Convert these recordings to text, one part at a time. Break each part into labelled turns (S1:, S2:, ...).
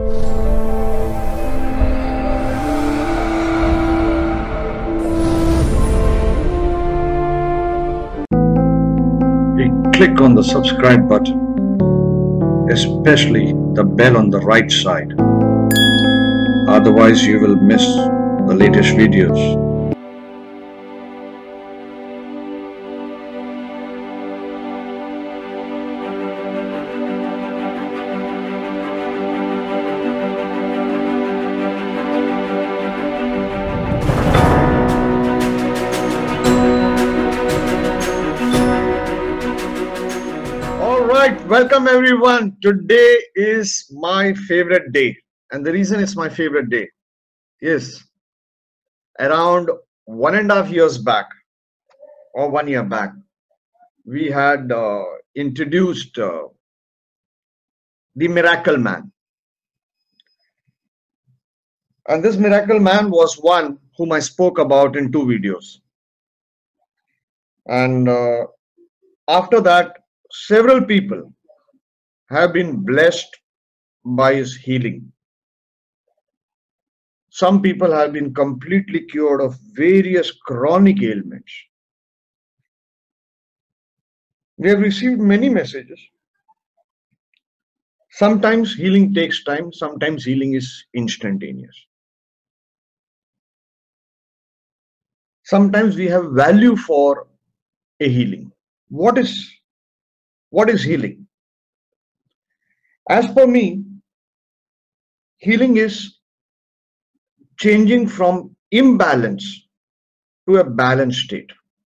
S1: Click on the subscribe button, especially the bell on the right side. Otherwise, you will miss the latest videos. Welcome everyone. Today is my favorite day, and the reason it's my favorite day is around 1.5 years back or 1 year back, we had introduced the Miracle Man, and this Miracle Man was one whom I spoke about in 2 videos, and after that several people have been blessed by his healing. Some people have been completely cured of various chronic ailments. We have received many messages. Sometimes healing takes time, sometimes healing is instantaneous. Sometimes we have value for a healing. What is healing? As per me, healing is changing from imbalance to a balanced state.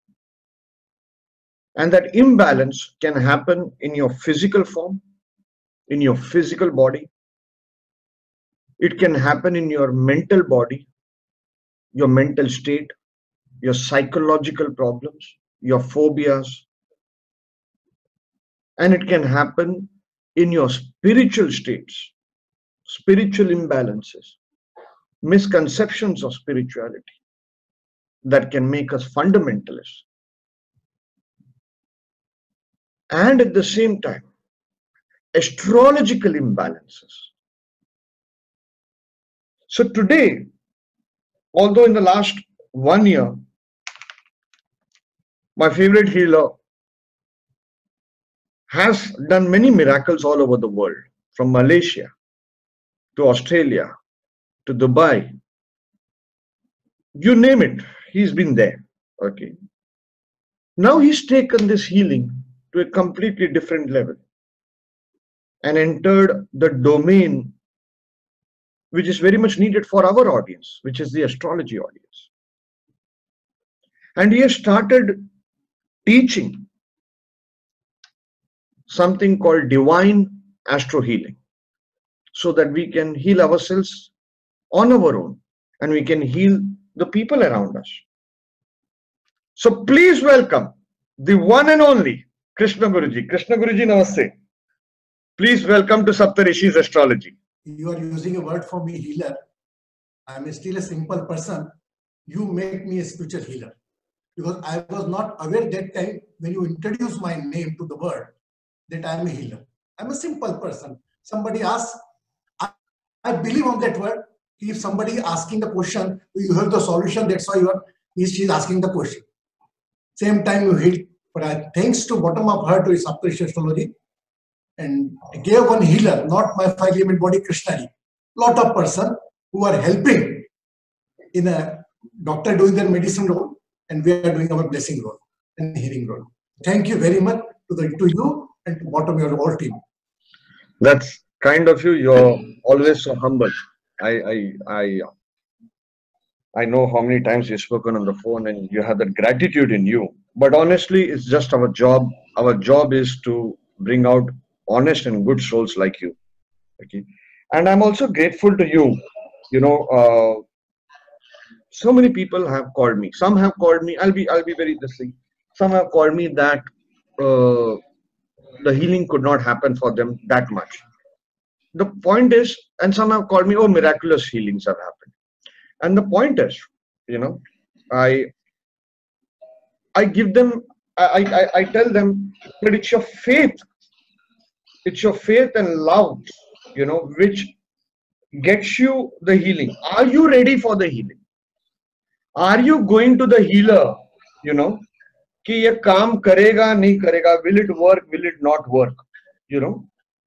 S1: And that imbalance can happen in your physical form, in your physical body. It can happen in your mental body, your mental state, your psychological problems, your phobias. And it can happen in your spiritual states, spiritual imbalances, misconceptions of spirituality that can make us fundamentalists. And at the same time, astrological imbalances. So today, although in the last 1 year, my favorite healer has done many miracles all over the world, from Malaysia to Australia to Dubai, you name it, he's been there. Okay. Now he's taken this healing to a completely different level and entered the domain which is very much needed for our audience, which is the astrology audience. And he has started teaching something called Divine Astro Healing, so that we can heal ourselves on our own and we can heal the people around us. So please welcome the one and only Krishnaguruji. Krishnaguruji, namaste. Please welcome to Saptrishiastrology.
S2: You are using a word for me, healer. I am still a simple person. You make me a spiritual healer, because I was not aware that time when you introduced my name to the world that I am a healer. I am a simple person. Somebody asks, I believe on that word. If somebody asking the question, you have the solution, that's why she's asking the question. Same time you heal. But thanks to bottom of heart to Saptrishiastrology, and gave one healer, not my 5-element body, Krishna. Lot of person who are helping in a doctor doing their medicine role, and we are doing our blessing role and healing role. Thank you very much to you and to bottom of your whole team.
S1: That's kind of you. You're always so humble. I know how many times you've spoken on the phone and you have that gratitude in you. But honestly, it's just our job. Our job is to bring out honest and good souls like you. Okay. And I'm also grateful to you. You know, so many people have called me. Some have called me. I'll be very distinct. Some have called me that the healing could not happen for them that much. The point is, and some have called me, oh, miraculous healings have happened. And the point is, you know, I give them, I tell them that it's your faith and love, you know, which gets you the healing. Are you ready for the healing? Are you going to the healer, you know, कि ये काम करेगा नहीं करेगा, will it work, will it not work, you know?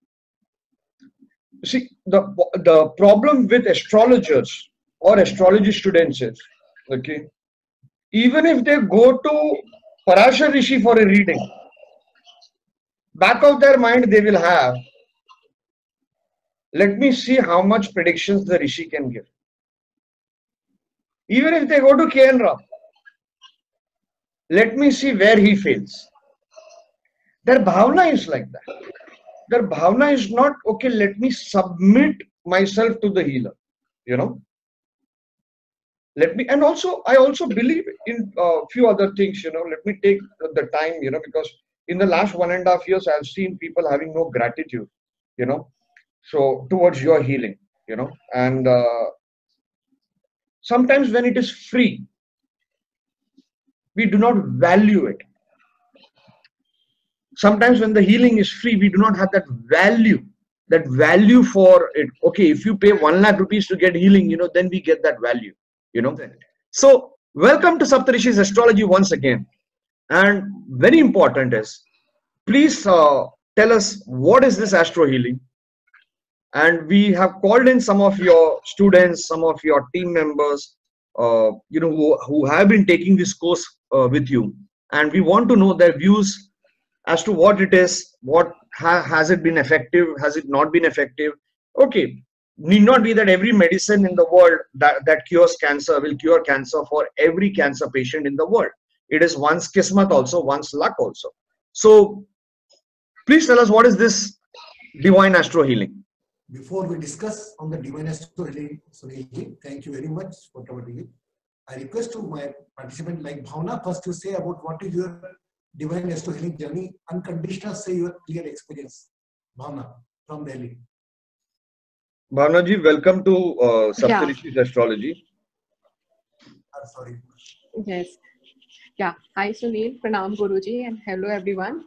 S1: See, the problem with astrologers or astrology students is, okay, even if they go to Parashar Rishi for a reading, back of their mind they will have, let me see how much predictions the Rishi can give. Even if they go to K.N. Rao, let me see where he fails. Their bhavna is like that. Their bhavna is not, okay, let me submit myself to the healer, you know. Let me, and also, I also believe in a few other things, you know. Let me take the time, you know, because in the last 1.5 years, I've seen people having no gratitude, you know, so towards your healing, you know, and sometimes when it is free, we do not value it. Sometimes when the healing is free, we do not have that value for it. Okay, if you pay 1 lakh rupees to get healing, you know, then we get that value, you know. So welcome to Saptrishiastrology once again. And very important is, please tell us what is this astro healing. And we have called in some of your students, some of your team members, you know, who have been taking this course with you, and we want to know their views as to what it is, what has it been effective, has it not been effective. Okay, need not be that every medicine in the world that cures cancer will cure cancer for every cancer patient in the world. It is one's kismat also, one's luck also. So please tell us, what is this divine astro healing?
S2: Before we discuss on the Divine Astro Healing, Sunil, thank you very much for covering it. I request to my participant like Bhavna, first you say about what is your Divine Astro Healing journey, unconditional, say your clear experience. Bhavna from Delhi.
S1: Bhavna ji, welcome to Saptrishiastrology.
S2: Sorry.
S3: Yes. Yeah. Hi Sunil, Pranam Guruji, and hello everyone.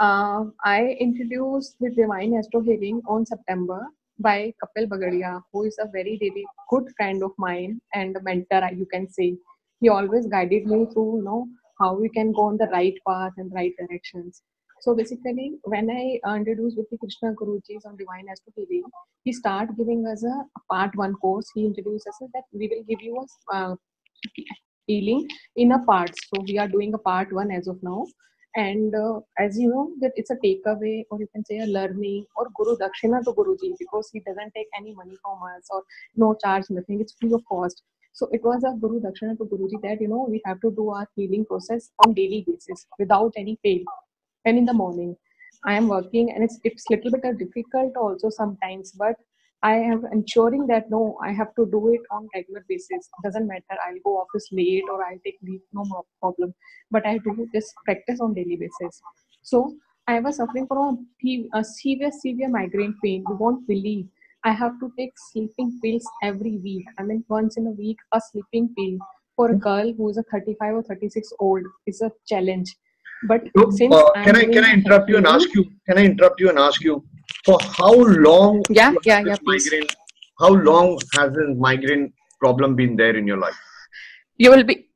S3: I introduced the Divine Astro Healing on September by Kapil Bagadia, who is a very good friend of mine and a mentor, you can say. He always guided me to know how we can go on the right path and right directions. So basically, when I introduced with the Krishna Guruji on Divine Astro Healing, he started giving us a part 1 course. He introduced us that we will give you a healing in a parts. So we are doing a part 1 as of now. And as you know, that it's a takeaway, or you can say a learning, or Guru Dakshina to Guruji, because he doesn't take any money from us or no charge, nothing. It's free of cost. So it was a Guru Dakshina to Guruji that, you know, we have to do our healing process on daily basis without any fail. And in the morning, I am working, and it's little bit difficult also sometimes, but I am ensuring that no, I have to do it on regular basis. Doesn't matter, I'll go office late or I'll take leave, no more problem. But I do this practice on daily basis. So I was suffering from a severe migraine pain. You won't believe. I have to take sleeping pills every week. I mean, once in a week, a sleeping pill for a girl who is a 35 or 36 old is a challenge. But
S1: so,
S3: since
S1: can I interrupt you and ask you? Can I interrupt you and ask you, for how long?
S3: Yeah,
S1: please. Migraine? How long has this migraine problem been there in your life?
S3: You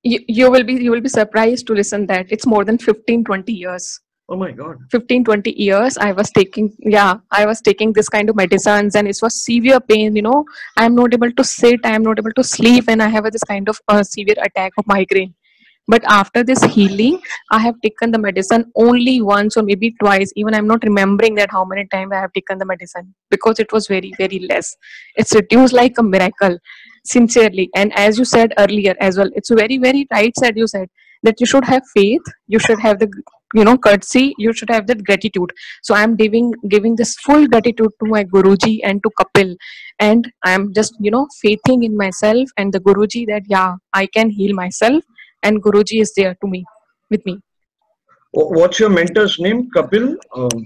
S3: will be surprised to listen that it's more than 15-20 years.
S1: Oh my God.
S3: 15-20 years I was taking this kind of medicines, and it was severe pain, you know. I am not able to sit, I am not able to sleep, and I have this kind of severe attack of migraine. But after this healing, I have taken the medicine only once or maybe twice. Even I'm not remembering that how many times I have taken the medicine, because it was very, very less. It's reduced like a miracle, sincerely. And as you said earlier as well, it's very, very right said. You said that you should have faith, you should have the, you know, courtesy, you should have that gratitude. So I'm giving this full gratitude to my Guruji and to Kapil, and I'm just, you know, faithing in myself and the Guruji that yeah, I can heal myself, and Guruji is there to me, with me.
S1: What's your mentor's name? Kapil?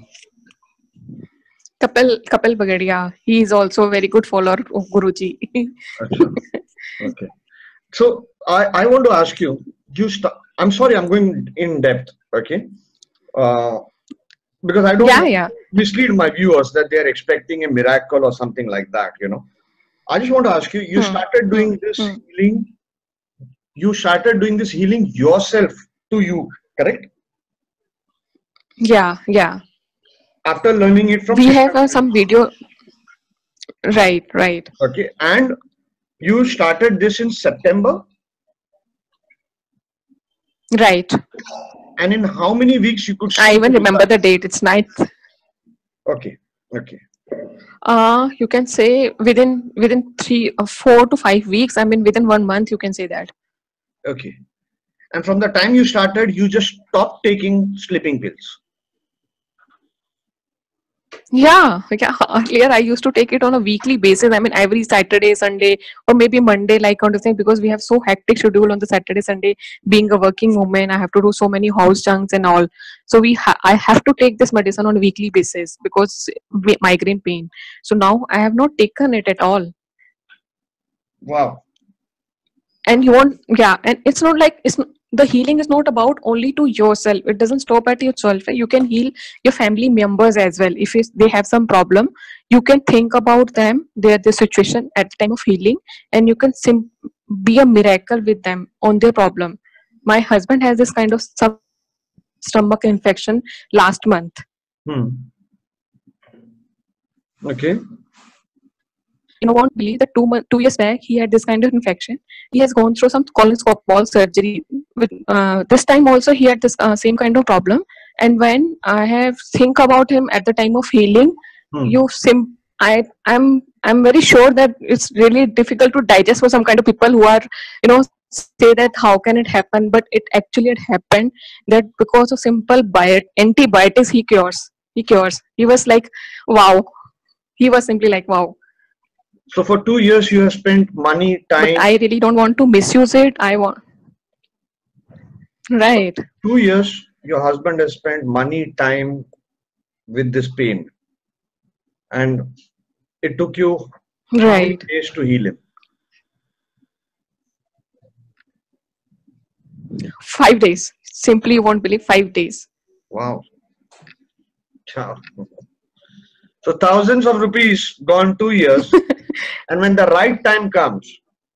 S3: Kapil Bagadia. He is also a very good follower of Guruji.
S1: Okay. So I want to ask you, I'm sorry, I'm going in depth, okay? Because I don't mislead my viewers that they're expecting a miracle or something like that, you know. I just want to ask you, you started doing this healing, you started doing this healing yourself to you, correct?
S3: Yeah, yeah.
S1: After learning it from
S3: We
S1: Krishna
S3: have some video. Right, right,
S1: okay, and you started this in September,
S3: right.
S1: and in how many weeks you could
S3: I
S1: see
S3: even
S1: the
S3: remember the
S1: results?
S3: date. It's 9th.
S1: Okay, okay,
S3: You can say within 4 to 5 weeks. I mean, within 1 month, you can say that.
S1: okay. And from the time you started, you just stopped taking sleeping pills.
S3: Yeah, yeah. Earlier, I used to take it on a weekly basis. I mean, every Saturday, Sunday, or maybe Monday, like kind of thing, because we have so hectic schedule on the Saturday, Sunday. Being a working woman, I have to do so many house chunks and all. So I have to take this medicine on a weekly basis because migraine pain. So now I have not taken it at all.
S1: Wow.
S3: And you want, yeah, and it's not like the healing is not about only to yourself. It doesn't stop at yourself. You can heal your family members as well. If they have some problem, you can think about them, their situation at the time of healing, and you can be a miracle with them on their problem. My husband has this kind of stomach infection last month.
S1: Hmm. Okay.
S3: You know, won't believe that 2 years back he had this kind of infection. He has gone through some colon surgery. With this time also he had this same kind of problem. And when I have think about him at the time of healing,
S1: Hmm.
S3: I'm very sure that it's really difficult to digest for some kind of people who are, say that how can it happen, but it actually had happened, that because of simple antibiotics he cures. He was like, wow. He was simply like, wow.
S1: So for 2 years, you have spent money,
S3: But
S1: time.
S3: I really don't want to misuse it. I want, right,
S1: 2 years, your husband has spent money, time with this pain, and it took you how many
S3: right.
S1: days to heal him?
S3: 5 days. Simply, you won't believe, 5 days.
S1: Wow. Ciao. So thousands of rupees gone 2 years, and when the right time comes,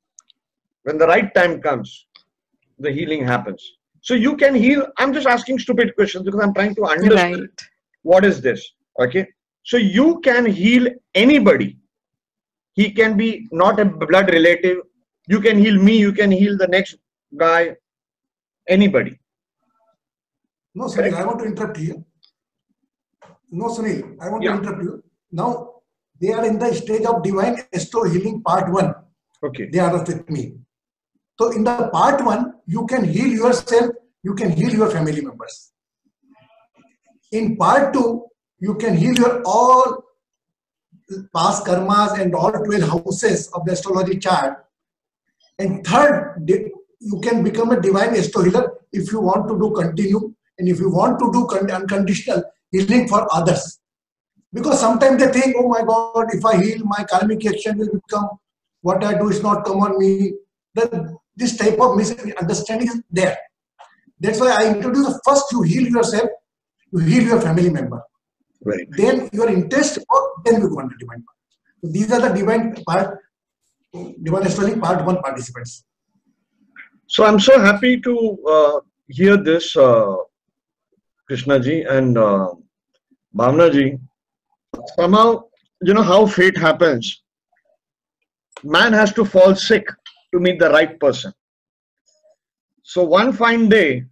S1: the healing happens. So you can heal. I'm just asking stupid questions because I'm trying to understand
S3: Right.
S1: what is this. Okay. So you can heal anybody. He can be not a blood relative. You can heal me. You can heal the next guy. Anybody.
S2: No, Sunil,
S1: Correct?
S2: I want to interrupt you. No, Sunil, I want to
S1: Yeah.
S2: interrupt you. Now, they are in the stage of Divine Astro Healing Part 1.
S1: Okay.
S2: They are with me. So in the Part 1, you can heal yourself, you can heal your family members. In Part 2, you can heal your all past karmas and all 12 houses of the astrology chart. And third, you can become a divine astro healer if you want to do continue, and if you want to do unconditional healing for others. Because sometimes they think, oh my God, if I heal, my karmic action will become, what I do is not come on me. This type of misunderstanding is there. That's why I introduce first you heal yourself, you heal your family member.
S1: Right.
S2: Then your interest, then you go on the divine part. So these are the divine astrology part 1 participants.
S1: So I'm so happy to hear this, Krishnaji and Bhavnaji. Somehow, you know how fate happens. Man has to fall sick to meet the right person. So one fine day,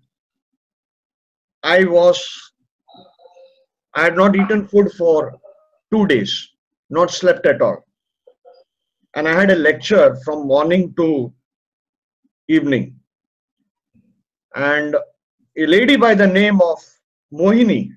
S1: I had not eaten food for 2 days, not slept at all. And I had a lecture from morning to evening. And a lady by the name of Mohini,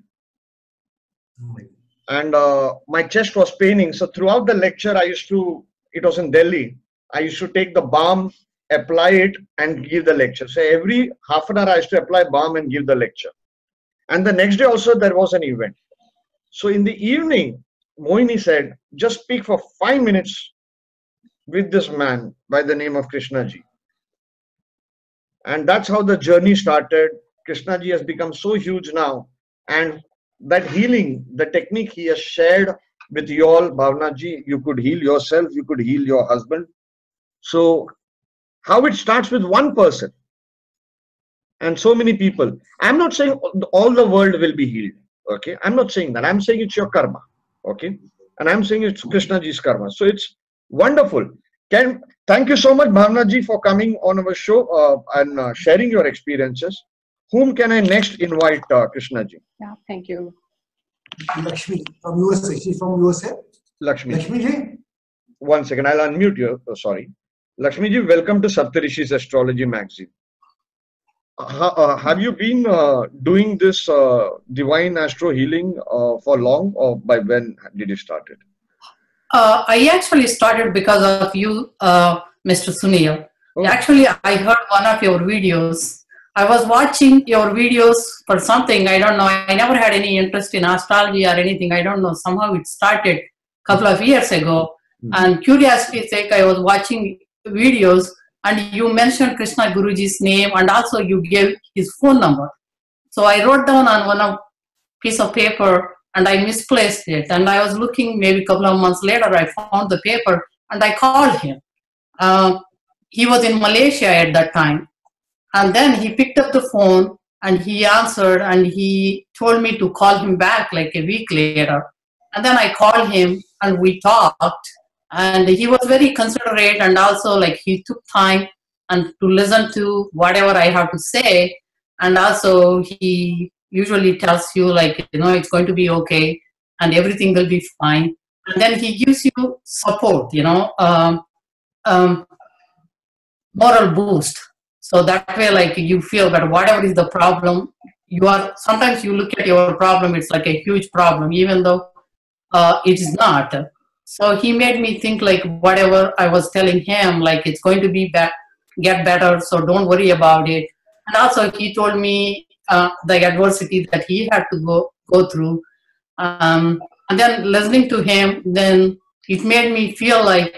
S1: and my chest was paining. So throughout the lecture, it was in Delhi, I used to take the balm, apply it, and give the lecture. So every half an hour, I used to apply balm and give the lecture. And the next day also, there was an event. So in the evening, Mohini said, just speak for 5 minutes with this man by the name of Krishnaji. And that's how the journey started. Krishnaji has become so huge now. And that healing, the technique he has shared with you all, Bhavna ji. You could heal yourself, you could heal your husband. So how it starts with one person and so many people. I'm not saying all the world will be healed. Okay, I'm not saying that. I'm saying it's your karma. Okay, and I'm saying it's Krishna ji's karma. So it's wonderful. Thank you so much, Bhavna ji, for coming on our show and sharing your experiences. Whom can I next invite, Krishna ji?
S3: Yeah, thank you.
S2: Lakshmi from USA. She's from USA.
S1: Lakshmi.
S2: Lakshmi ji.
S1: One second, I'll unmute you. Oh, sorry. Lakshmi ji, welcome to Saptrishiastrology magazine. Have you been doing this Divine Astro Healing for long, or by when did you start it?
S4: I actually started because of you, Mr. Sunil.
S1: Oh.
S4: Actually, I heard one of your videos. I was watching your videos for something, I don't know. I never had any interest in astrology or anything. I don't know. Somehow it started a couple of years ago. And curiosity's sake, I was watching videos and you mentioned Krishnaguruji's name and also you gave his phone number. So I wrote down on one piece of paper and I misplaced it. And I was looking, maybe a couple of months later, I found the paper and I called him. He was in Malaysia at that time. And then he picked up the phone and he answered and he told me to call him back like a week later. And then I called him and we talked. And he was very considerate and also like he took time and to listen to whatever I have to say. And also he usually tells you like, you know, it's going to be okay and everything will be fine. And then he gives you support, you know, moral boost. So that way like you feel that whatever is the problem, sometimes you look at your problem, it's like a huge problem, even though it is not. So he made me think like whatever I was telling him, like it's going to be get better, so don't worry about it. And also he told me the adversity that he had to go through. And then listening to him, then it made me feel like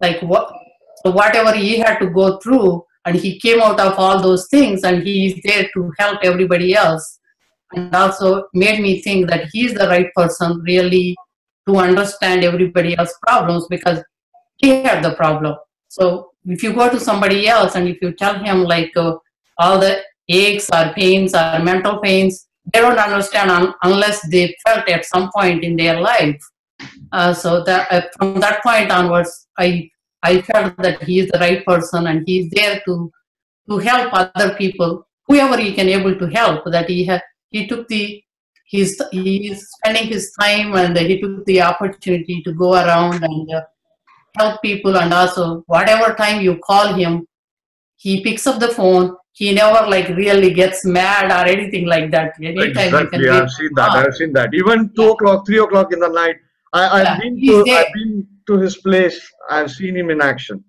S4: whatever he had to go through, and he came out of all those things and he is there to help everybody else. And also made me think that he is the right person really to understand everybody else's problems because he had the problem. So if you go to somebody else and if you tell him like all the aches or pains or mental pains, they don't understand unless they felt at some point in their life. So that from that point onwards, I felt that he is the right person and he is there to help other people, whoever he can able to help. That he took he's spending his time and he took the opportunity to go around and help people. And also whatever time you call him, he picks up the phone. He never like really gets mad or anything like that. Anytime
S1: exactly, I've seen that. I've seen that. Even 2 o'clock, 3 o'clock in the night. I've been to his place. I've seen him in action.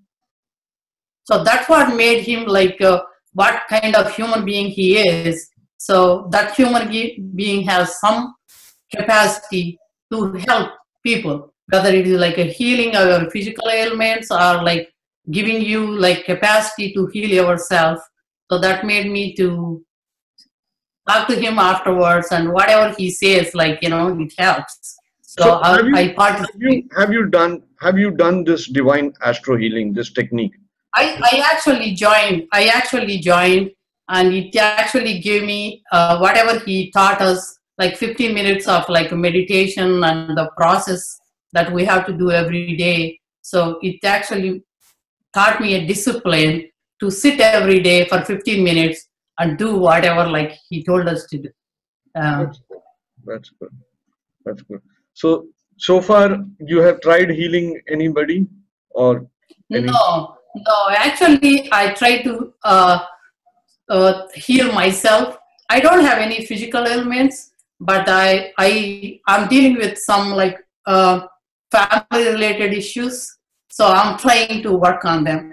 S4: So that's what made him like what kind of human being he is. So that human being has some capacity to help people, whether it is like a healing of your physical ailments or like giving you like capacity to heal yourself. So that made me to talk to him afterwards, and whatever he says, like, you know, it helps. So I participate.
S1: Have you done this Divine Astro Healing, this technique?
S4: I actually joined, and it actually gave me whatever he taught us, like 15 minutes of like meditation and the process that we have to do every day. So it actually taught me a discipline to sit every day for 15 minutes and do whatever like he told us to do.
S1: That's good. That's good. So far you have tried healing anybody or
S4: No, actually I try to heal myself. I don't have any physical ailments, but I'm dealing with some like family related issues, so I'm trying to work on them.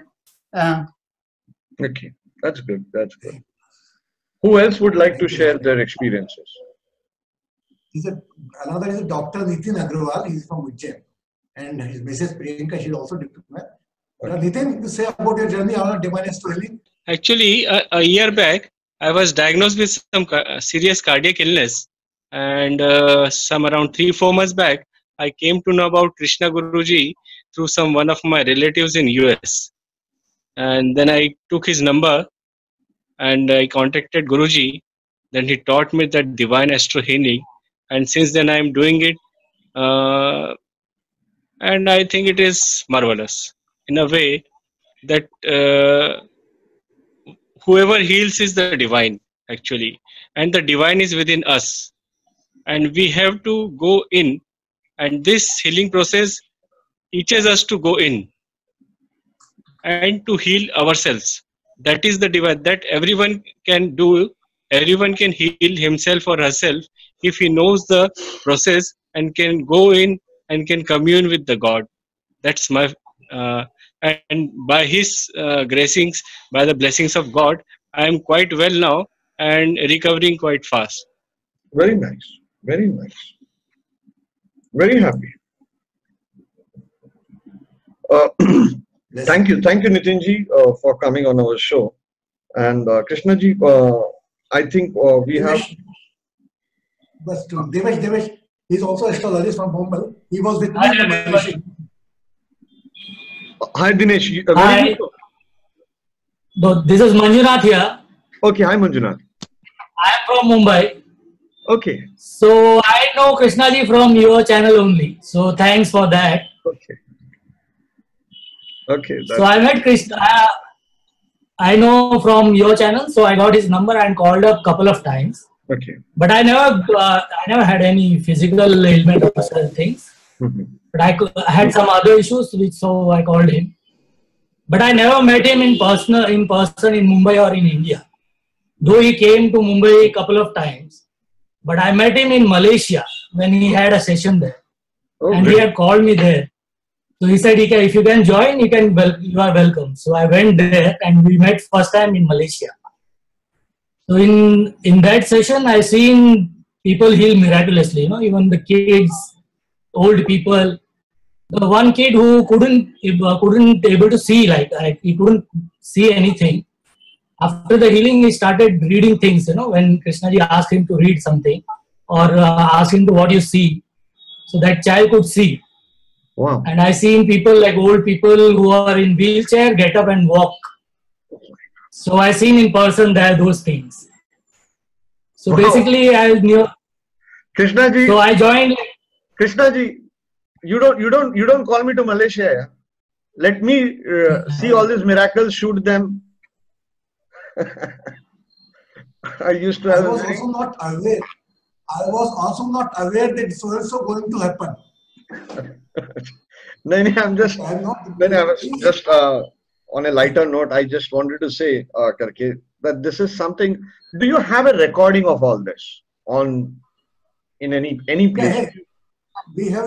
S1: Okay, that's good. That's good. Who else would like to share their experiences?
S2: Another is Dr. Nitin Agrawal. He's from Ujjain, and his Mrs. Priyanka, she's also diplomat. Nitin, you say about your journey on Divine Astro Healing?
S5: Actually, a year back, I was diagnosed with some serious cardiac illness, and some around 3-4 months back, I came to know about Krishna Guruji through one of my relatives in US. And then I took his number and I contacted Guruji. Then he taught me that Divine Astro Healing. And since then I am doing it. And I think it is marvelous in a way that whoever heals is the divine actually, and the divine is within us, and we have to go in, and this healing process teaches us to go in and to heal ourselves. That is the divine that everyone can do. Everyone can heal himself or herself if he knows the process and can go in and can commune with the God. That's my and by his gracings, by the blessings of God, I am quite well now and recovering quite fast.
S1: Very nice. Very nice. Very happy. Thank you, Nitinji, for coming on our show. And Krishnaji, I think we have.
S2: But Devesh, he's also astrologist from Mumbai. He was with me in Malaysia.
S1: Hi Dinesh.
S6: Hi. This is Manjunath here.
S1: Okay, hi Manjunath.
S6: I am from Mumbai.
S1: Okay.
S6: So I know Krishnaji from your channel only. So thanks for that.
S1: Okay. Okay.
S6: So I met Krishna. I know from your channel. So I got his number and called up a couple of times.
S1: Okay.
S6: But I never had any physical ailment or such things.
S1: Mm-hmm.
S6: But I had some other issues, so I called him. But I never met him in person in Mumbai or in India. Though he came to Mumbai a couple of times. But I met him in Malaysia when he had a session there.
S1: Oh,
S6: and he had called me there. So he said, if you can join, you are welcome. So I went there and we met first time in Malaysia. So in that session, I seen people heal miraculously. Even the kids, old people. The one kid who couldn't able to see, he couldn't see anything. After the healing, he started reading things. When Krishnaji asked him to read something or asked him to what you see, so that child could see.
S1: Wow.
S6: And I seen people like old people who are in wheelchair get up and walk. So I seen in person those things. So basically, I knew.
S1: Krishnaji.
S6: So I joined.
S1: Krishnaji, you don't call me to Malaysia. Yeah? Let me see all these miracles, shoot them. I used to have.
S2: I was also not aware that it's also going to happen.
S1: I'm just. When I was just on a lighter note, I just wanted to say, that this is something. Do you have a recording of all this in any place?
S2: Yeah,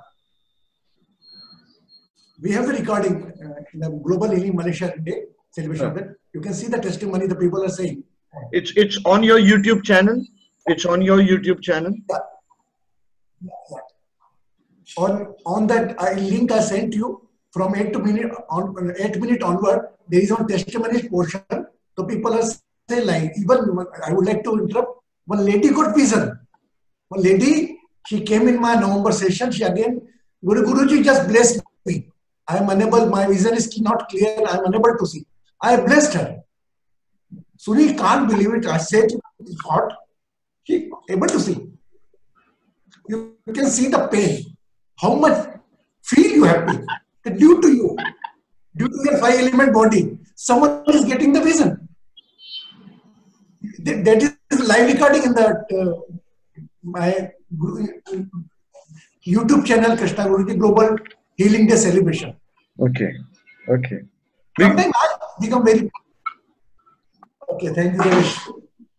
S2: we have the recording in the Global Healing Malaysia Day celebration. You can see the testimony the people are saying.
S1: It's on your YouTube channel. It's on your YouTube channel.
S2: Yeah. On that link I sent you from 8 minute onward, there is a testimony portion. So people are saying, like, even I would like to interrupt. One lady got vision. One lady, she came in my November session. She again, Guruji just blessed me. I am unable. My vision is not clear. I am unable to see. I blessed her. Sunil can't believe it. I said, God, she able to see. You can see the pain. How much feel you happy due to your 5-element body, someone is getting the vision. That is live recording in that my YouTube channel, KrishnaGuruji Global Healing Day Celebration.
S1: Okay.
S2: Sometimes I become very. Okay, thank you, Devesh.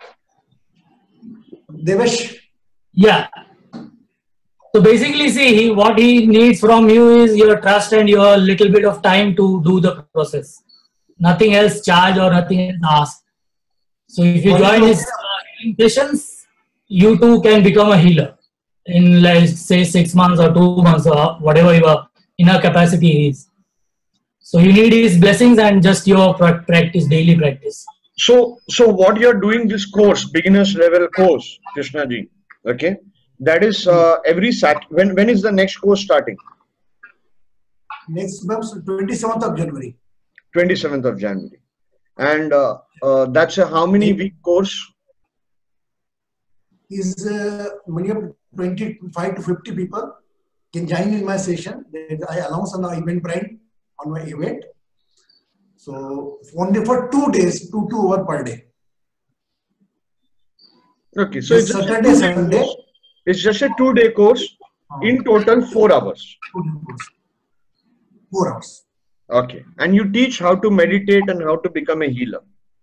S2: Devesh.
S6: Yeah. So basically, see, what he needs from you is your trust and your little bit of time to do the process. Nothing else charge or nothing else asked. So if you join his healing sessions, you too can become a healer in, like, say 6 months or 2 months or whatever your inner capacity is. So you need his blessings and just your practice, daily practice.
S1: So what you're doing this course, beginners level course, Krishnaji, okay? That is every Sat. When is the next course starting?
S2: Next month, 27th of January.
S1: 27th of January. And that's a how many week course?
S2: Is 25 to 50 people can join in my session. I announce on the Eventbrite on my event. So only for 2 days, 2 hours per day.
S1: Okay, so it's
S2: Saturday, Sunday.
S1: It's just a 2-day course. In total, 4 hours.
S2: 4 hours.
S1: Okay, and you teach how to meditate and how to become a healer.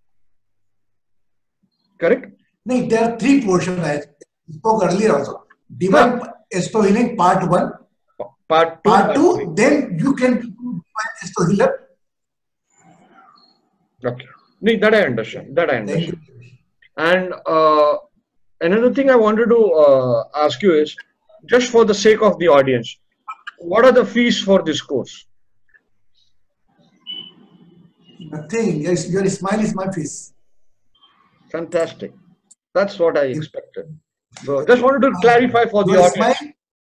S1: Correct?
S2: No, there are 3 portions. I spoke earlier also. Divine Astro Healing Part 1.
S1: Part 2.
S2: Part 2, then you can become Divine Astro Healer.
S1: Okay. No, that I understand. That I understand. And another thing I wanted to ask you is, just for the sake of the audience, what are the fees for this course?
S2: Nothing. Yes, your smile is my face.
S1: Fantastic. That's what I expected. So just wanted to clarify for the audience.
S2: Smile.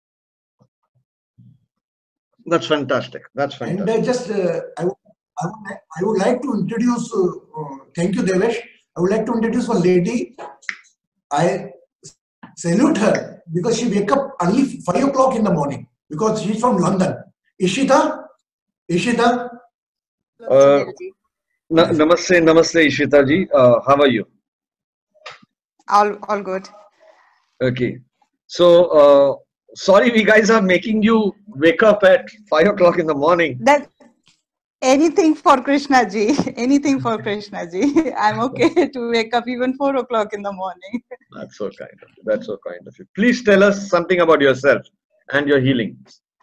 S1: That's fantastic. That's fantastic.
S2: And just I would like to introduce. Thank you, Devesh. I would like to introduce one lady. I salute her because she wake up early 5 o'clock in the morning because she's from London. Ishita.
S1: Namaste, Ishita ji. How are you?
S7: All good.
S1: Okay. So, sorry, we guys are making you wake up at 5 o'clock in the morning.
S7: That anything for Krishna ji. Anything for Krishna ji. I'm okay to wake up even 4 o'clock in the morning.
S1: That's so kind of you. That's so kind of you. Please tell us something about yourself and your healing.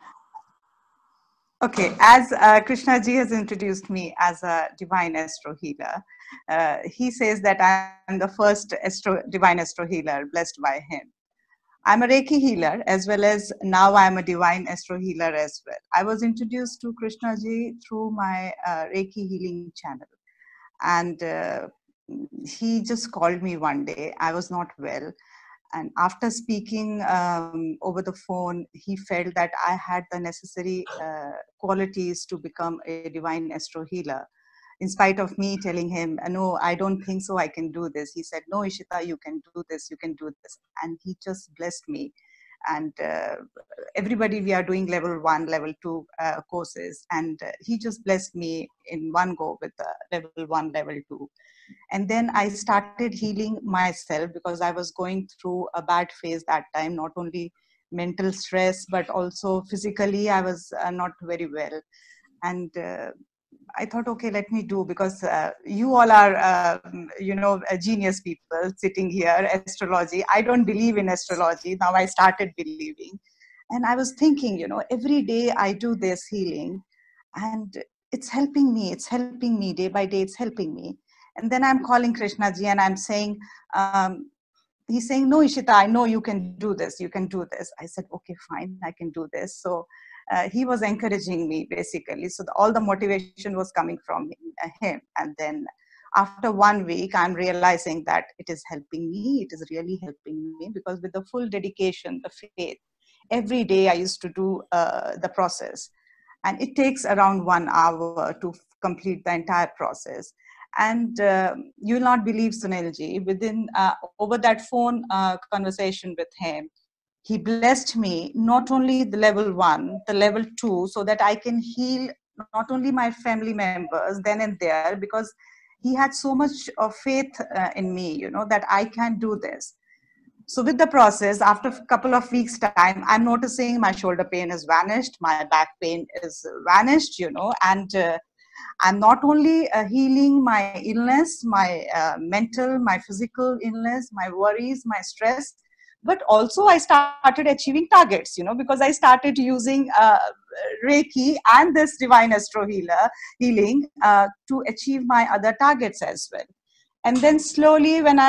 S7: Okay, as Krishna ji has introduced me as a divine astro healer, he says that I'm the first divine astro healer blessed by him. I'm a Reiki healer as well as now I'm a divine astro healer as well. I was introduced to Krishna ji through my Reiki healing channel, and he just called me one day. I was not well. And after speaking over the phone, he felt that I had the necessary qualities to become a divine astro healer. In spite of me telling him, no, I don't think so, I can do this. He said, no, Ishita, you can do this, you can do this. And he just blessed me. And everybody, we are doing level 1, level 2 courses. And he just blessed me in one go with level 1, level 2. And then I started healing myself because I was going through a bad phase that time, not only mental stress, but also physically I was not very well. And I thought, okay, let me do, because you all are, genius people sitting here, astrology. I don't believe in astrology. Now I started believing. And I was thinking, every day I do this healing and it's helping me day by day, it's helping me. And then I'm calling Krishna ji and I'm saying, he's saying, no, Ishita, I know you can do this. You can do this. I said, okay, fine, I can do this. So he was encouraging me basically. So all the motivation was coming from him. And then after 1 week, I'm realizing that it is helping me. It is really helping me because with the full dedication, the faith, every day I used to do the process. And it takes around 1 hour to complete the entire process. And you will not believe, Sunil ji, within over that phone conversation with him, he blessed me not only the level 1, the level 2, so that I can heal not only my family members then and there, because he had so much of faith in me, that I can do this. So with the process, after a couple of weeks time, I'm noticing my shoulder pain has vanished, my back pain is vanished, and I'm not only healing my illness, my mental, my physical illness, my worries, my stress, but also I started achieving targets, because I started using Reiki and this Divine Astro Healing to achieve my other targets as well. And then slowly, when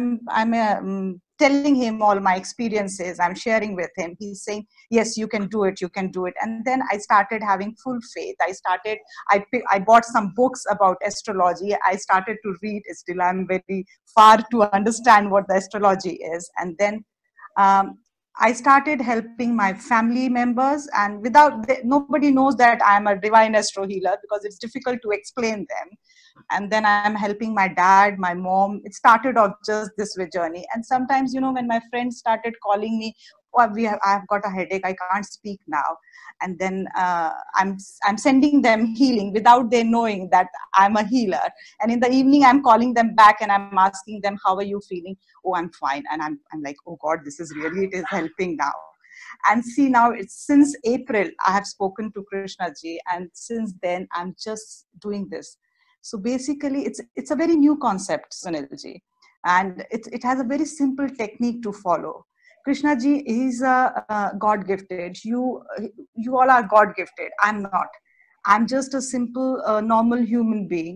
S7: I'm telling him all my experiences, I'm sharing with him, he's saying, yes, you can do it, you can do it. And then I started having full faith. I bought some books about astrology. I started to read. Still, I'm very far to understand what the astrology is. And then I started helping my family members, and nobody knows that I'm a divine astro healer because it's difficult to explain them. And then I'm helping my dad, my mom. It started off just this way journey. And sometimes, when my friends started calling me, oh, I've got a headache, I can't speak now. And then I'm sending them healing without they knowing that I'm a healer. And in the evening, I'm calling them back and I'm asking them, how are you feeling? Oh, I'm fine. And I'm like, oh God, it is helping now. And see, now it's since April, I have spoken to Krishna ji, and since then I'm just doing this. So basically, it's a very new concept, Sunil ji, and it has a very simple technique to follow. Krishna ji is God gifted. You all are God gifted. I'm not. I'm just a simple, normal human being.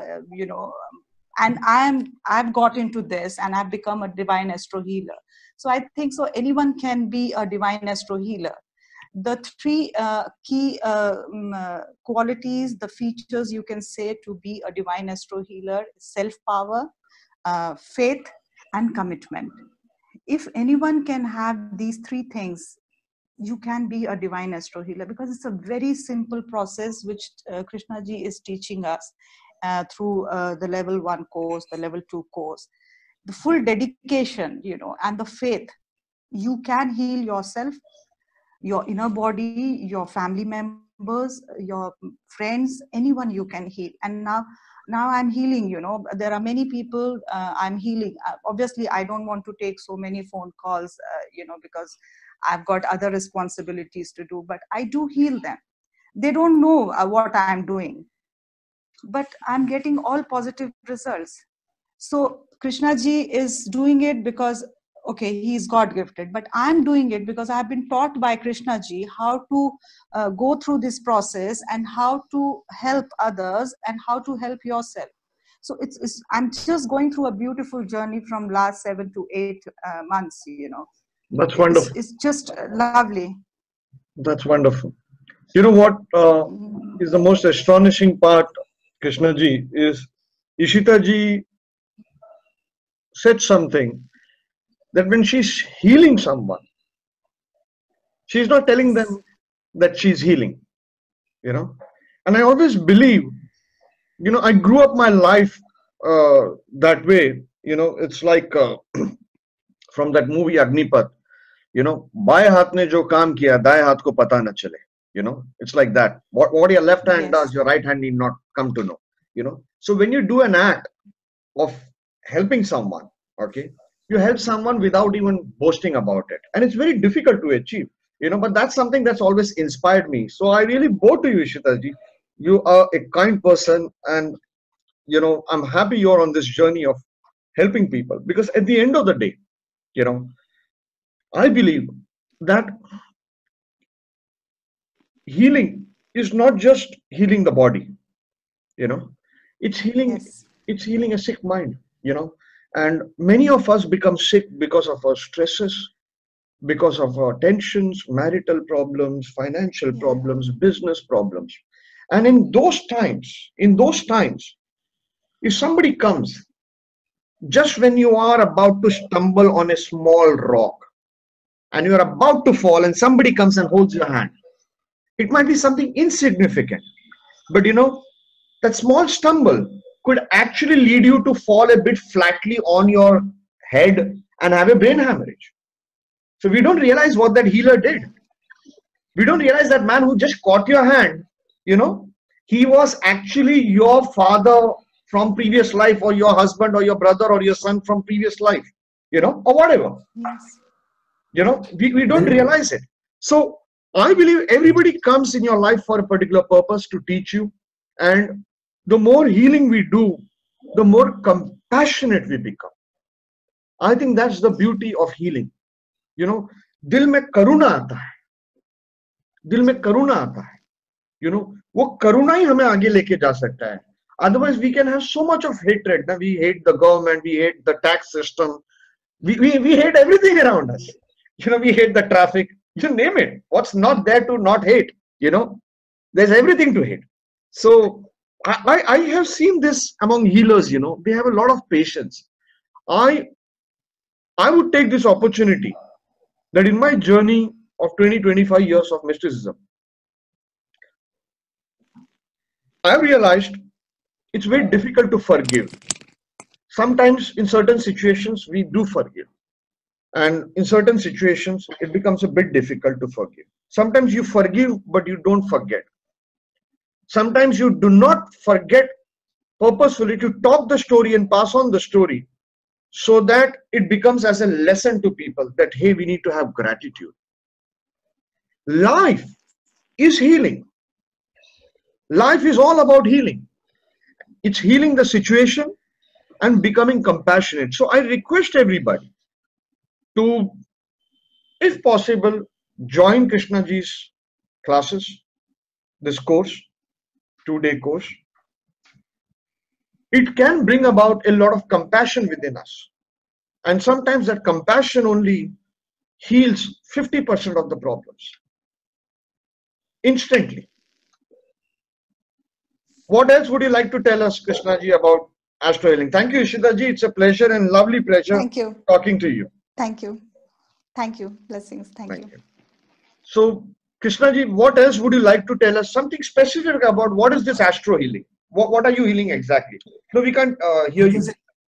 S7: And I've got into this, and I've become a divine astro healer. So I think so anyone can be a divine astro healer. The three key qualities, the features you can say to be a divine astro healer: self-power, faith, and commitment. If anyone can have these three things, you can be a divine astro healer, because it's a very simple process which Krishna ji is teaching us through the level 1 course, the level 2 course. The full dedication, and the faith, you can heal yourself, your inner body, your family members, your friends, anyone you can heal. And now I'm healing, there are many people I'm healing. Obviously, I don't want to take so many phone calls, because I've got other responsibilities to do, but I do heal them. They don't know what I'm doing, but I'm getting all positive results. So Krishna ji is doing it because, okay, he is God gifted, but I'm doing it because I've been taught by Krishna ji how to go through this process and how to help others and how to help yourself. So I'm just going through a beautiful journey from last 7 to 8 months,
S1: That's wonderful.
S7: It's just lovely.
S1: That's wonderful. You know what is the most astonishing part, Krishna ji, is Ishita ji said something, that when she's healing someone, she's not telling them that she's healing, And I always believe, I grew up my life that way, it's like from that movie Agnipath, बाएं हाथ ने जो काम किया दाएं हाथ को पता न चले, it's like that. What your left hand does, your right hand need not come to know, So when you do an act of helping someone, okay, you help someone without even boasting about it, and it's very difficult to achieve, but that's something that's always inspired me. So I really bow to you, Ishita ji. You are a kind person, and I'm happy you're on this journey of helping people, because at the end of the day, I believe that healing is not just healing the body, it's healing, it's healing a sick mind, and many of us become sick because of our stresses, because of our tensions, marital problems, financial problems, business problems. And in those times, if somebody comes just when you are about to stumble on a small rock and you're about to fall, and somebody comes and holds your hand, it might be something insignificant, but that small stumble could actually lead you to fall a bit flatly on your head and have a brain hemorrhage. So we don't realize what that healer did. We don't realize that man who just caught your hand, he was actually your father from previous life, or your husband or your brother or your son from previous life, or whatever. Yes. We don't realize it. So I believe everybody comes in your life for a particular purpose, to teach you. And the more healing we do, the more compassionate we become. I think that's the beauty of healing. दिल में करुणा आता है, दिल में करुणा आता है, वो करुणा ही हमें आगे लेके जा सकता है. Otherwise, we can have so much of hatred. We hate the government, we hate the tax system, we hate everything around us. We hate the traffic, you name it. What's not there to not hate? There's everything to hate. So I have seen this among healers. They have a lot of patience. I would take this opportunity that in my journey of 20-25 years of mysticism, I realized it's very difficult to forgive. Sometimes in certain situations we do forgive, and in certain situations it becomes a bit difficult to forgive. Sometimes you forgive but you don't forget. Sometimes you do not forget purposefully to talk the story and pass on the story so that it becomes as a lesson to people that, hey, we need to have gratitude. Life is healing. Life is all about healing. It's healing the situation and becoming compassionate. So I request everybody to, if possible, join Krishnaji's classes, this course, 2-day course. It can bring about a lot of compassion within us. And sometimes that compassion only heals 50% of the problems instantly. What else would you like to tell us, Krishnaji, about Astro Healing? Thank you, Ishitaji. It's a pleasure and lovely pleasure
S7: Thank you.
S1: talking to you.
S7: Thank you. Thank you. Blessings. Thank you.
S1: So, Krishnaji, what else would you like to tell us? Something specific about what is this Astro Healing? What are you healing exactly? No, we can't hear you.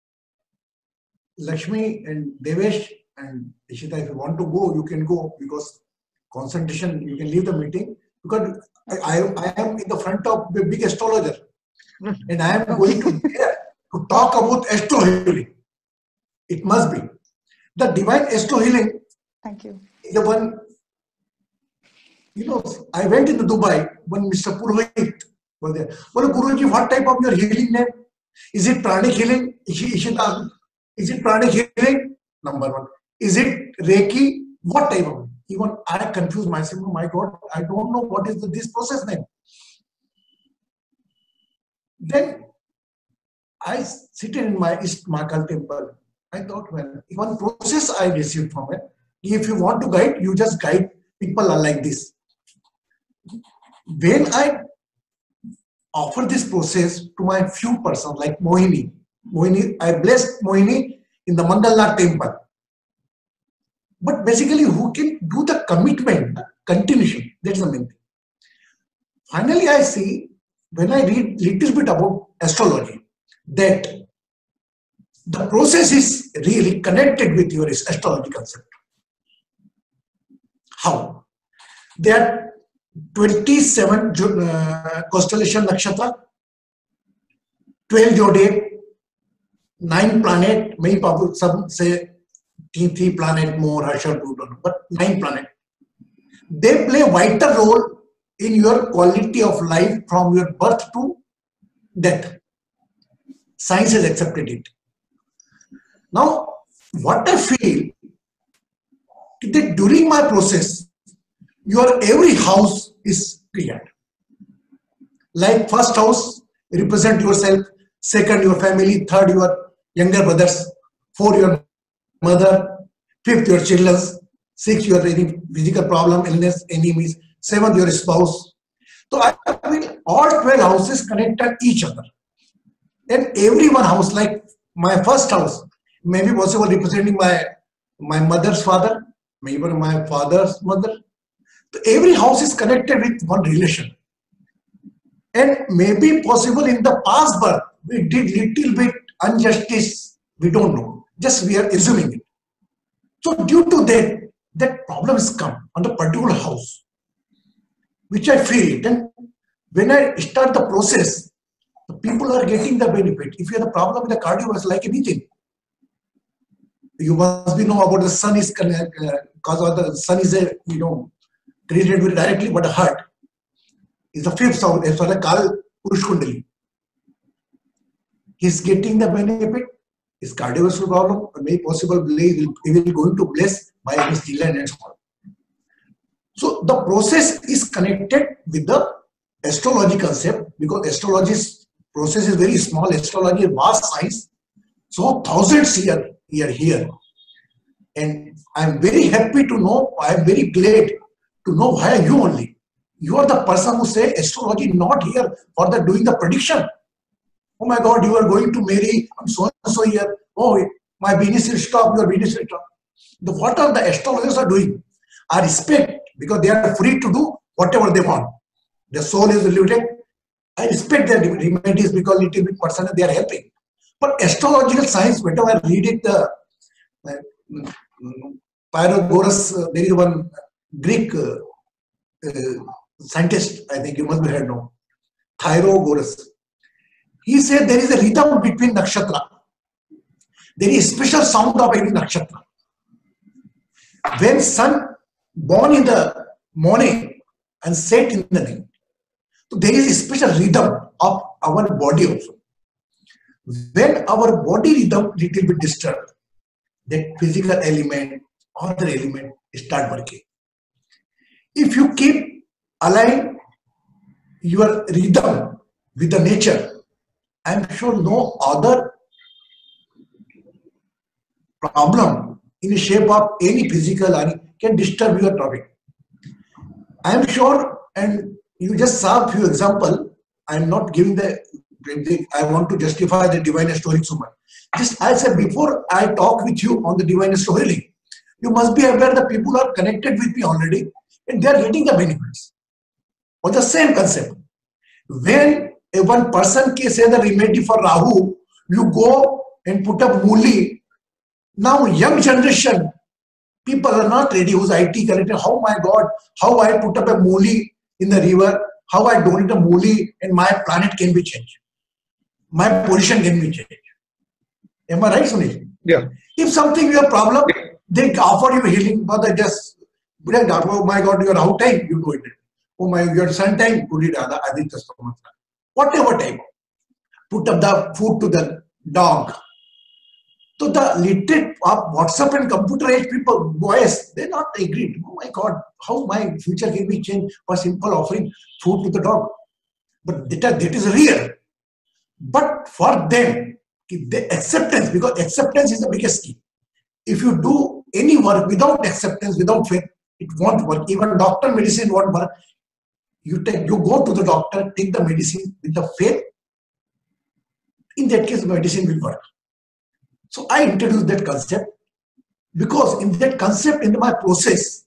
S2: Lakshmi and Devesh and Ishita, if you want to go, you can go, because concentration, you can leave the meeting, because I am in the front of the big astrologer and I am going to talk about Astro Healing. It must be. The Divine Astro Healing.
S7: Thank you.
S2: The one, you know, I went into Dubai when Mr. Purohit was there. Well, Guruji, what type of your healing name? Is it pranic healing? Ishita, is it pranic healing? Number one. Is it Reiki? What type of? Even I confuse myself. Oh my God, I don't know what is this process name. Then I sit in my East Mahakal temple. I thought, well, one process I received from it. If you want to guide, you just guide people are like this. When I offer this process to my few persons like Mohini, I blessed Mohini in the Mangalnath temple. But basically, who can do the commitment, continuation? That's the main thing. Finally, I see, when I read little bit about astrology, that the process is really connected with your astrology concept. How? There are 27 constellation nakshatra, 12 zodiac, 9 planet, many people, some say 3 planet more, Harsha, Pluto, but 9 planet. They play a vital role in your quality of life from your birth to death. Science has accepted it. Now, what I feel that during my process, your every house is cleared. Like first house, represent yourself, second your family, third your younger brothers, fourth your mother, fifth your children, sixth your any physical problem, illness, enemies, seventh your spouse. So I feel all 12 houses connected each other. And every one house, like my first house, may be possible representing my mother's father, maybe my father's mother. So every house is connected with one relation. And maybe possible in the past birth, we did little bit injustice, we don't know. Just we are assuming it. So due to that problem has come on the particular house, which I feel it. And when I start the process, the people are getting the benefit. If you have a problem with the cardiovascular, like anything, you must be know about the sun is because of the sun is a created very directly, but the heart is the fifth sound as far as Kal Purush Kundali. He's getting the benefit. His cardiovascular problem, may possible he will going to bless by his Dylan and so on. So the process is connected with the astrology concept, because astrology's process is very small. Astrology is vast science. So thousands here. And I'm very happy to know, I'm very glad to know why you only. You are the person who say astrology not here for the doing the prediction. Oh my God, you are going to marry, I'm so and so here. Oh, my business will stop, your business will stop. What are the astrologers are doing? I respect, because they are free to do whatever they want. Their soul is limited. I respect their remedies because little bit personal they are helping. But astrological science, whenever I read it, Pythagoras, there is one Greek scientist, I think you must be heard now, Pythagoras. He said there is a rhythm between nakshatra. There is a special sound of every nakshatra. When sun born in the morning and set in the night, so there is a special rhythm of our body also. When our body rhythm little bit disturbed, that physical element, other element start working. If you keep align your rhythm with the nature, I am sure no other problem in the shape of any physical can disturb your topic. I am sure, and you just saw a few examples. I am not giving I want to justify the Divine Astro Healing so much. Just I said before I talk with you on the Divine Astro Healing, you must be aware that people are connected with me already and they are getting the benefits of the same concept. When one person can say the remedy for Rahu, you go and put up Muli. Now young generation, people are not ready who's IT connected. Oh my God, how I put up a Muli in the river, how I donate a Muli and my planet can be changed. My position can be changed. Am I right, Sunil?
S1: Yeah.
S2: If something you have problem, they offer you healing, but they just, oh my God, you are out time, you do it. Oh my, you are sun time, put it whatever time. Put up the food to the dog. So the literate WhatsApp and computer age people, boys, they're not agreed. Oh my God, how my future can be changed by simple offering food to the dog. But that is real. But for them, the acceptance, because acceptance is the biggest key. If you do any work without acceptance, without faith, it won't work. Even doctor medicine won't work. You go to the doctor, take the medicine with the faith. In that case, medicine will work. So I introduced that concept because in that concept, in my process,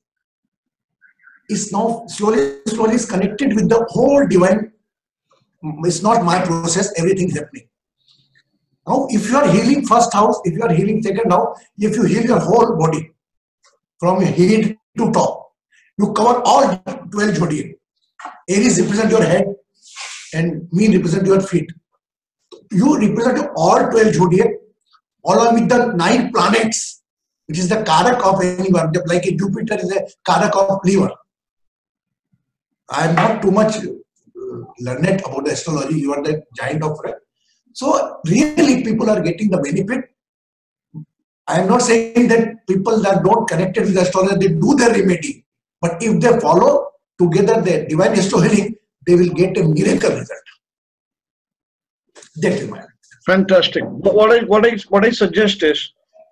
S2: is now slowly is connected with the whole divine. It's not my process, everything is happening. Now, if you are healing first house, if you are healing second house, if you heal your whole body from head to top, you cover all 12 zodiac. Aries represent your head and Mean represent your feet. You represent all 12 zodiac along with the 9 planets, which is the karak of anyone, like a Jupiter is a karak of liver. I am not too much learned about the astrology, you are the giant of it. So really people are getting the benefit. I am not saying that people that don't connected with astrology, they do their remedy. But if they follow together the Divine Astro Healing, they will get a miracle result. That is my idea.
S1: Fantastic. What I suggest is,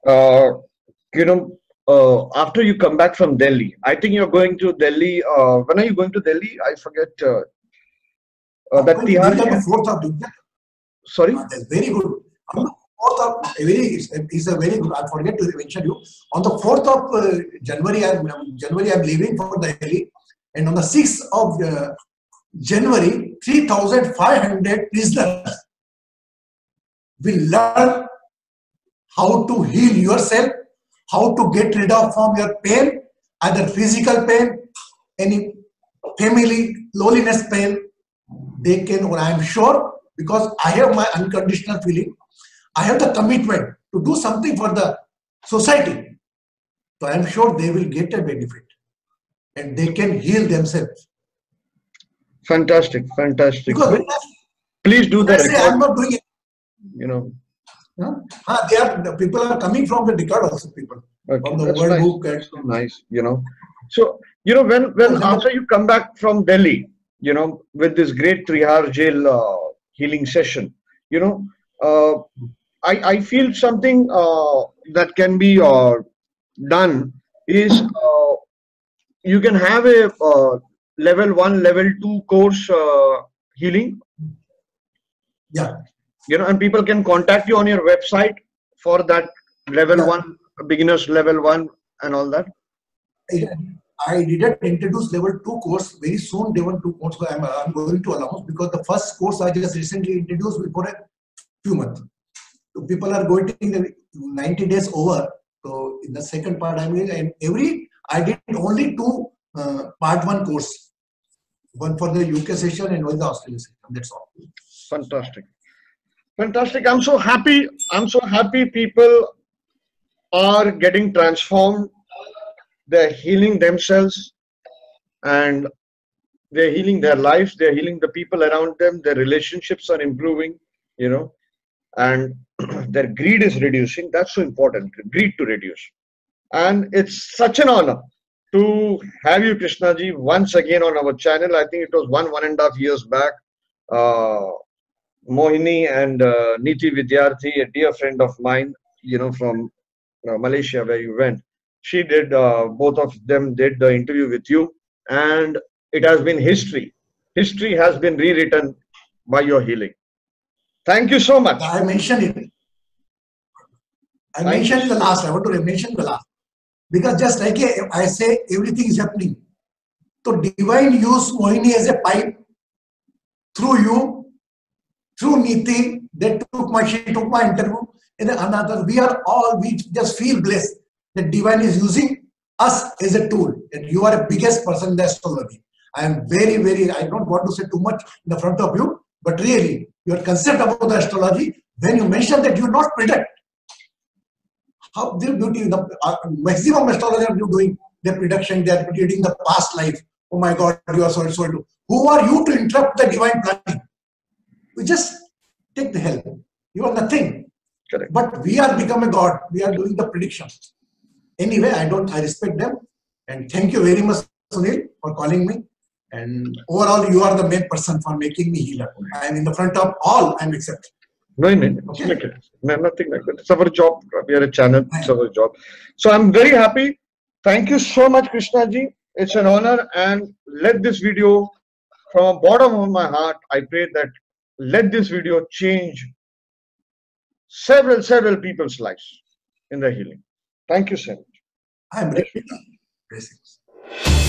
S1: after you come back from Delhi, I think you're going to Delhi. When are you going to Delhi? I forget. That Tihar.
S2: 4th of June.
S1: Sorry.
S2: That's very good. On the 4th of is a very good. I forget to mention you. On the 4th of January, I'm leaving for Delhi, and on the 6th of January, 3,500 prisoners will learn how to heal yourself, how to get rid of from your pain, either physical pain, any family loneliness pain. They can, or I am sure, because I have my unconditional feeling, I have the commitment to do something for the society. So I am sure they will get a benefit and they can heal themselves.
S1: Fantastic, fantastic.
S2: Because
S1: please do that.
S2: I'm not doing it.
S1: The
S2: people are coming from the record also, people.
S1: Okay,
S2: from the
S1: that's
S2: word
S1: nice.
S2: book.
S1: That's so nice, So, when after you come back from Delhi, with this great Trihar jail healing session, I feel something that can be done is you can have a level 1, level 2 course healing.
S2: Yeah.
S1: And people can contact you on your website for that level 1 beginners level 1 and all that?
S2: I didn't introduce level 2 course. Very soon level 2 course I'm going to announce, because the first course I just recently introduced before a few months. So people are going to the 90 days over. So in the second part I'm going, and I did only 2 part 1 course. One for the UK session and one the Australia session. That's all.
S1: Fantastic. Fantastic. I'm so happy. I'm so happy people are getting transformed. They're healing themselves and they're healing their lives. They're healing the people around them. Their relationships are improving, you know, and their greed is reducing. That's so important. Greed to reduce. And it's such an honor to have you, Krishnaji, once again on our channel. I think it was 1.5 years back. Mohini and Niti Vidyarthi, a dear friend of mine, you know, from Malaysia, where you went. She did, both of them did the interview with you, and it has been history. History has been rewritten by your healing. Thank you so much.
S2: I mentioned it. I mentioned the last. I want to mention the last. Because just like I say, everything is happening. So divine use Mohini as a pipe through you, through Niti. She took my interview, and another. We just feel blessed that divine is using us as a tool. And you are the biggest person in the astrology. I am very, very. I don't want to say too much in the front of you, but really, your concept about the astrology, when you mention that you not predict. How the beauty, the maximum astrologers are doing their prediction, they are predicting the past life. Oh my God, you are so and so. Who are you to interrupt the divine planning? We just take the help. You are nothing.
S1: Correct.
S2: But we are becoming God. We are doing the predictions. Anyway, I respect them. And thank you very much, Sunil, for calling me. And overall, you are the main person for making me healer. I am in the front of all, I am accepted.
S1: No,
S2: Okay.
S1: nothing like that. It's our job. We are a channel. It's our job. So I'm very happy. Thank you so much, Krishnaji. It's an honor. And let this video, from the bottom of my heart, I pray that let this video change several people's lives in the healing. Thank you so much.
S2: I am ready. Blessings.